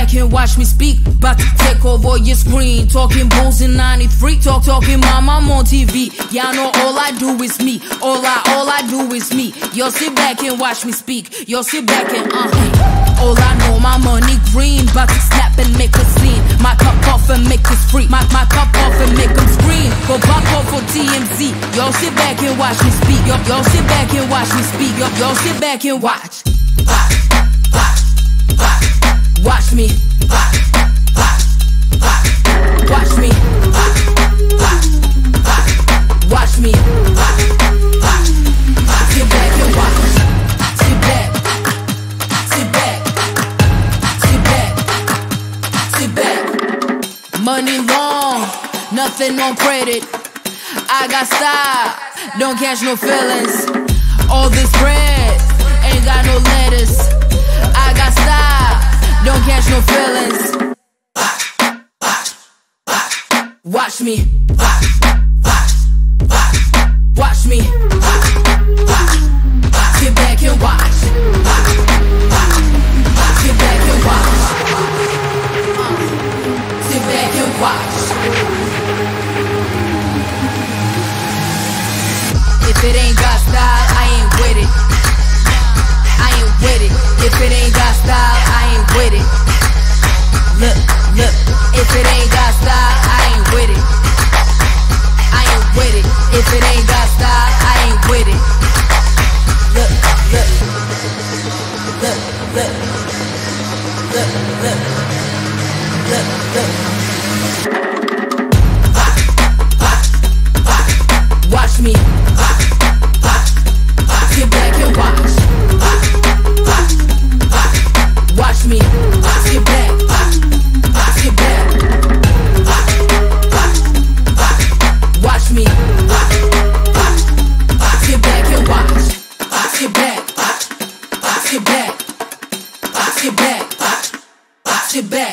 back and watch me speak. About to take over your screen. Talking bulls in 93. Talking mom, I'm on TV. Y'all know all I do is me. All I do is me. Yo, sit back and watch me speak. Yo, sit back and all I know, my money green. About to snap and make a scene. My cup off and make this free. My cup off and make them scream. Go pop off for TMZ. Yo, sit back and watch me speak. Yo, sit back and watch me speak. Yo, sit back and watch. Watch me. Watch me. Watch me. Sit back and watch. Sit back. Sit back. Sit back. Sit back. Money long, nothing on credit. I got style, don't catch no feelings. All this bread ain't got no lettuce. I got style, don't catch no feelings. Watch me. Watch me. Sit back and watch. Sit back and watch. Sit back and watch. If it ain't got style, I ain't with it. I ain't with it. If it ain't got style, I ain't with it. Look, if it ain't got style, I ain't with it. I ain't with it. If it ain't got style, I ain't with it. Look. Watch me. Sit back and watch. Watch me. Sit back. Sit back. Watch me. Sit back and watch. Sit back. Sit back. Sit back. Sit back.